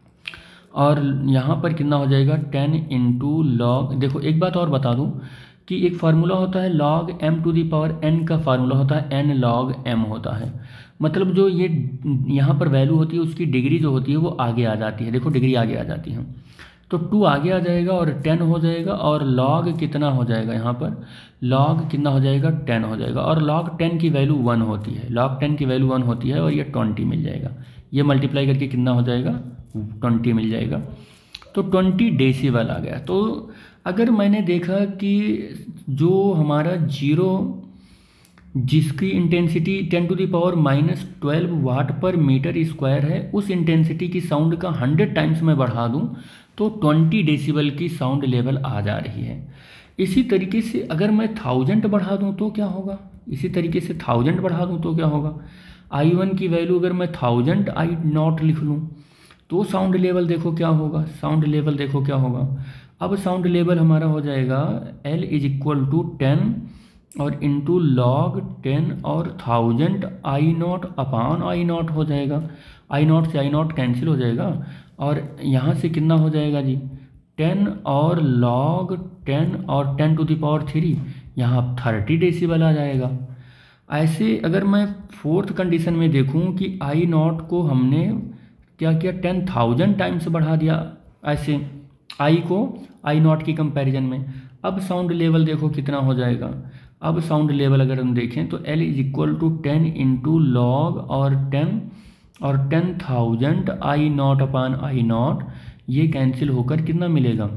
और यहाँ पर कितना हो जाएगा टेन इंटू लॉग। देखो एक बात और बता दूँ कि एक फार्मूला होता है log m to the power n का फार्मूला होता है एन लॉग एम होता है, मतलब जो ये यहाँ पर वैल्यू होती है उसकी डिग्री जो होती है वो आगे आ जाती है। देखो डिग्री आगे आ जाती है तो टू आगे आ जाएगा और टेन हो जाएगा और लॉग कितना हो जाएगा, यहाँ पर लॉग कितना हो जाएगा टेन हो जाएगा और लॉग टेन की वैल्यू वन होती है, लॉग टेन की वैल्यू वन होती है और ये ट्वेंटी मिल जाएगा। ये मल्टीप्लाई करके कितना हो जाएगा ट्वेंटी मिल जाएगा, तो ट्वेंटी डेसिबल आ गया। तो अगर मैंने देखा कि जो हमारा जीरो जिसकी intensity ten to the power minus twelve watt per metre square है उस इंटेंसिटी की साउंड का हंड्रेड टाइम्स मैं बढ़ा दूं तो ट्वेंटी डेसिबल की साउंड लेवल आ जा रही है। इसी तरीके से अगर मैं थाउजेंड बढ़ा दूं तो क्या होगा, इसी तरीके से थाउजेंड बढ़ा दूं तो क्या होगा, आई वन की वैल्यू अगर मैं थाउजेंड आई नॉट लिख लूँ तो साउंड लेवल देखो क्या होगा, साउंड लेवल देखो क्या होगा। अब साउंड लेवल हमारा हो जाएगा L is equal to ten और इंटू लॉग टेन और thousand I not upon I nought हो जाएगा, आई नॉट से आई नॉट कैंसिल हो जाएगा और यहाँ से कितना हो जाएगा जी टेन और लॉग टेन और ten to the power three, यहाँ थर्टी डेसिबल आ जाएगा। ऐसे अगर मैं फोर्थ कंडीशन में देखूँ कि आई नॉट को हमने क्या किया टेन थाउजेंड टाइम्स बढ़ा दिया ऐसे आई को आई नॉट की कंपैरिजन में, अब साउंड लेवल देखो कितना हो जाएगा। अब साउंड लेवल अगर हम देखें तो L is equal to ten into log और टेन और ten thousand I not upon I nought, ये कैंसिल होकर कितना मिलेगा,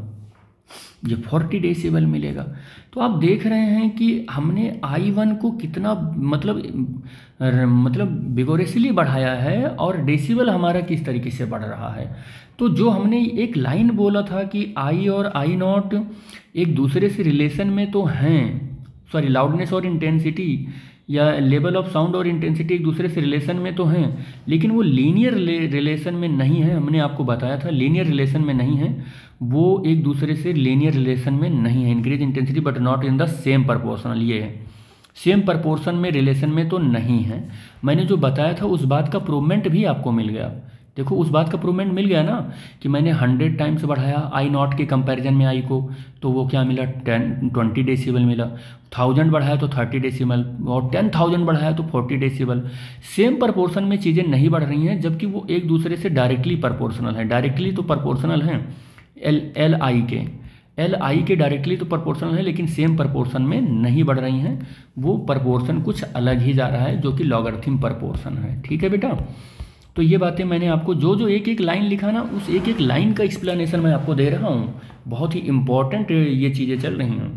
ये फोर्टी डेसिबल मिलेगा। तो आप देख रहे हैं कि हमने आई वन को कितना मतलब मतलब विगोरेसली बढ़ाया है और डेसिबल हमारा किस तरीके से बढ़ रहा है। तो जो हमने एक लाइन बोला था कि आई और आई नॉट एक दूसरे से रिलेशन में तो हैं, सॉरी लाउडनेस और इंटेंसिटी या लेवल ऑफ साउंड और इंटेंसिटी एक दूसरे से रिलेशन में तो हैं, लेकिन वो लीनियर रिलेशन में नहीं है। हमने आपको बताया था लीनियर रिलेशन में नहीं है, वो एक दूसरे से लीनियर रिलेशन में नहीं है। Increase intensity but not in the same proportional, ये है सेम प्रपोर्शन में रिलेशन में तो नहीं है। मैंने जो बताया था उस बात का प्रूवमेंट भी आपको मिल गया। देखो उस बात का प्रूवमेंट मिल गया ना कि मैंने हंड्रेड टाइम्स बढ़ाया आई नॉट के कंपैरिजन में आई को तो वो क्या मिला टेन ट्वेंटी डेसिबल मिला, थाउजेंड बढ़ाया तो थर्टी डेसिबल और टेन थाउजेंड बढ़ाया तो फोर्टी डेसिबल। सेम प्रपोर्शन में चीज़ें नहीं बढ़ रही हैं जबकि वो एक दूसरे से डायरेक्टली प्रपोर्शनल है, डायरेक्टली तो प्रपोर्शनल हैं एल एल आई के एल आई के डायरेक्टली तो प्रपोर्शनल है लेकिन सेम प्रपोर्शन में नहीं बढ़ रही हैं, वो प्रपोर्शन कुछ अलग ही जा रहा है जो कि लॉगरिथम प्रपोर्शन है। ठीक है बेटा, तो ये बातें मैंने आपको जो जो एक एक लाइन लिखा ना उस एक एक लाइन का एक्सप्लेनेशन मैं आपको दे रहा हूँ, बहुत ही इम्पॉर्टेंट ये चीज़ें चल रही हैं।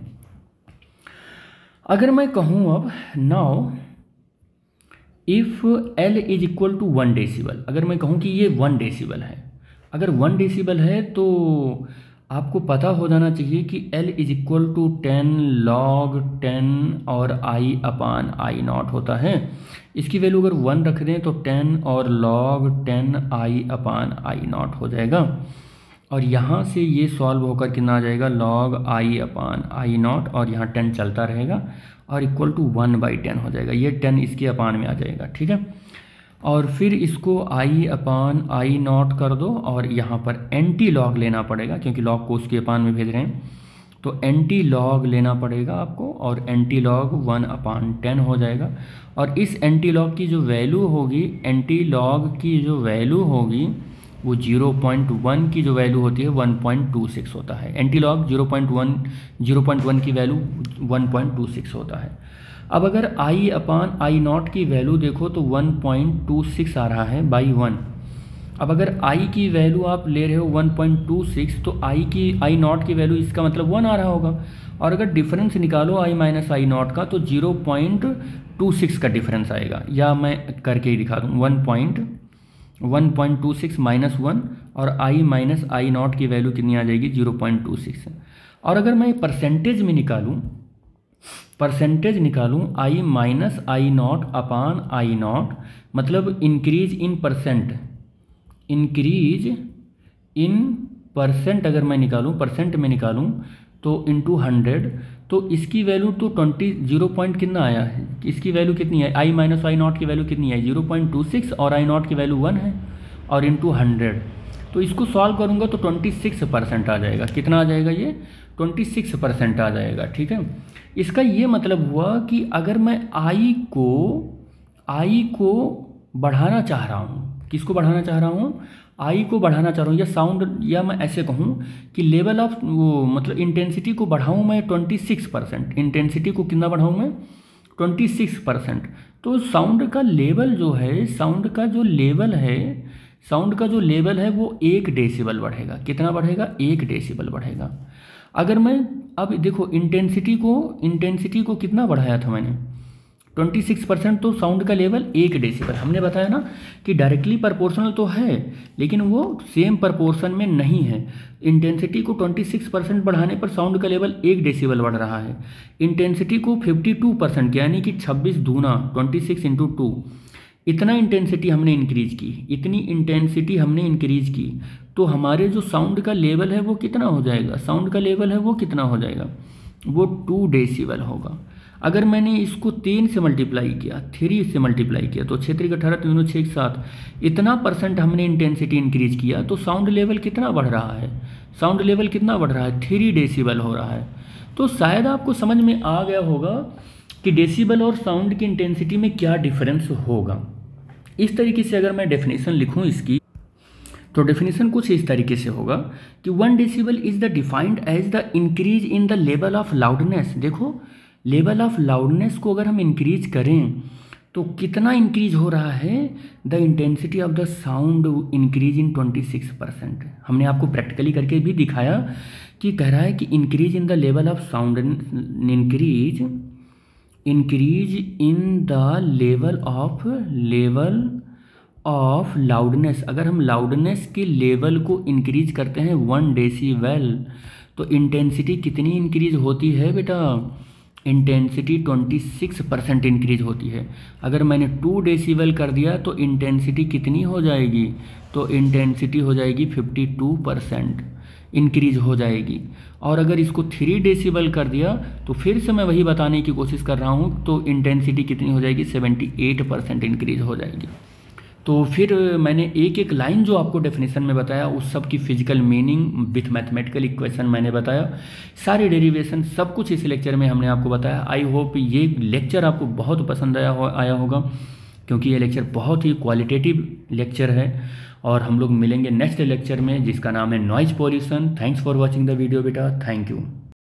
अगर मैं कहूँ अब now if L is equal to one decibel, अगर मैं कहूँ कि ये वन डेसिबल है, अगर वन डेसिबल है तो आपको पता हो जाना चाहिए कि L is equal to ten log ten और I अपान आई नॉट होता है। इसकी वैल्यू अगर वन रख दें तो टेन और log ten I upon I nought हो जाएगा और यहाँ से ये सॉल्व होकर कितना आ जाएगा log I upon I nought और यहाँ टेन चलता रहेगा और equal to one by ten हो जाएगा, ये टेन इसके अपान में आ जाएगा। ठीक है, और फिर इसको आई अपान आई नॉट कर दो और यहाँ पर एंटी लॉग लेना पड़ेगा क्योंकि लॉग को उसके अपान में भेज रहे हैं, तो एंटी लॉग लेना पड़ेगा आपको और antilog one upon ten हो जाएगा। और इस एंटी लॉग की जो वैल्यू होगी, एंटी लॉग की जो वैल्यू होगी वो ज़ीरो पॉइंट वन की जो वैल्यू होती है वन पॉइंट टू सिक्स होता है। Anti log zero point one zero point one की value one point two six होता है। अब अगर आई अपान आई नॉट की वैल्यू देखो तो वन पॉइंट टू सिक्स आ रहा है बाई वन। अब अगर आई की वैल्यू आप ले रहे हो वन पॉइंट टू सिक्स तो आई की आई नॉट की वैल्यू इसका मतलब वन आ रहा होगा और अगर डिफरेंस निकालो आई माइनस आई नॉट का तो ज़ीरो पॉइंट टू सिक्स का डिफरेंस आएगा, या मैं करके ही दिखा दूँ one point one point two six minus one और आई माइनस आई नॉट की वैल्यू कितनी आ जाएगी ज़ीरो पॉइंट टू सिक्स। और अगर मैं परसेंटेज में निकालूँ परसेंटेज निकालूं I minus I not upon I naught, मतलब increase in percent, increase in percent अगर मैं निकालूं, परसेंट में निकालूं तो इंटू हंड्रेड, तो इसकी वैल्यू तो ट्वेंटी जीरो पॉइंट कितना आया है, इसकी वैल्यू कितनी है, आई माइनस आई नॉट की वैल्यू कितनी है, जीरो पॉइंट टू सिक्स, और आई नॉट की वैल्यू वन है, और इंटू हंड्रेड, तो इसको सॉल्व करूँगा तो ट्वेंटी सिक्स परसेंट आ जाएगा। कितना आ जाएगा ये, ट्वेंटी सिक्स परसेंट आ जाएगा। ठीक है, इसका ये मतलब हुआ कि अगर मैं आई को आई को बढ़ाना चाह रहा हूँ, किसको बढ़ाना चाह रहा हूँ, आई को बढ़ाना चाह रहा हूँ, या साउंड, या मैं ऐसे कहूँ कि लेवल ऑफ वो मतलब इंटेंसिटी को बढ़ाऊँ मैं ट्वेंटी सिक्स परसेंट, इंटेंसिटी को कितना बढ़ाऊँ मैं, ट्वेंटी सिक्स परसेंट, तो साउंड का लेवल जो है, साउंड का जो लेवल है, साउंड का जो लेवल है वो एक डेसिबल बढ़ेगा। कितना बढ़ेगा, एक डेसिबल बढ़ेगा। अगर मैं अब देखो इंटेंसिटी को, इंटेंसिटी को कितना बढ़ाया था मैंने, ट्वेंटी सिक्स परसेंट, तो साउंड का लेवल एक डेसिबल। हमने बताया ना कि डायरेक्टली प्रोपोर्शनल तो है लेकिन वो सेम प्रोपोर्शन में नहीं है। इंटेंसिटी को ट्वेंटी सिक्स परसेंट बढ़ाने पर साउंड का लेवल एक डेसिबल बढ़ रहा है। इंटेंसिटी को फिफ्टी टू परसेंट यानी कि छब्बीस दूना, ट्वेंटी सिक्स इंटू टू, इतना इंटेंसिटी हमने इंक्रीज की, इतनी इंटेंसिटी हमने इंक्रीज की, तो हमारे जो साउंड का लेवल है वो कितना हो जाएगा, साउंड का लेवल है वो कितना हो जाएगा, वो टू डेसिबल होगा। अगर मैंने इसको तीन से मल्टीप्लाई किया, थ्री से मल्टीप्लाई किया, तो छः त्रिक अठारह, तीनों छः एक सात, इतना परसेंट हमने इंटेंसिटी इंक्रीज किया, तो साउंड लेवल कितना बढ़ रहा है, साउंड लेवल कितना बढ़ रहा है, थ्री डेसिबल हो रहा है। तो शायद आपको समझ में आ गया होगा कि डेसिबल और साउंड की इंटेंसिटी में क्या डिफरेंस होगा। इस तरीके से अगर मैं डेफिनेशन लिखूं इसकी, तो डेफिनेशन कुछ इस तरीके से होगा कि one decibel is the defined as the increase in the level of loudness. देखो लेवल ऑफ लाउडनेस को अगर हम इंक्रीज करें तो कितना इंक्रीज हो रहा है, the intensity of the sound increase in twenty six percent. हमने आपको प्रैक्टिकली करके भी दिखाया कि कह रहा है कि increase in the level of sound, increase increase in the level of level of loudness. अगर हम लाउडनेस के लेवल को इंक्रीज करते हैं वन डेसिबल, तो इंटेंसिटी कितनी इंक्रीज होती है बेटा, intensity twenty six percent increase होती है। अगर मैंने टू डेसिबल कर दिया तो इंटेंसिटी कितनी हो जाएगी, तो इंटेंसिटी हो जाएगी फिफ्टी टू परसेंट इंक्रीज हो जाएगी। और अगर इसको थ्री डेसिबल कर दिया तो फिर से मैं वही बताने की कोशिश कर रहा हूँ, तो इंटेंसिटी कितनी हो जाएगी, सेवेंटी एट परसेंट इंक्रीज हो जाएगी। तो फिर मैंने एक एक लाइन जो आपको डेफिनेशन में बताया उस सब की physical meaning with mathematical equation मैंने बताया, सारी डेरिवेशन सब कुछ इस लेक्चर में हमने आपको बताया। आई होप ये लेक्चर आपको बहुत पसंद आया हो आया होगा, क्योंकि ये लेक्चर बहुत ही क्वालिटेटिव लेक्चर है। और हम लोग मिलेंगे नेक्स्ट लेक्चर में जिसका नाम है noise pollution. Thanks for watching the video बेटा, थैंक यू।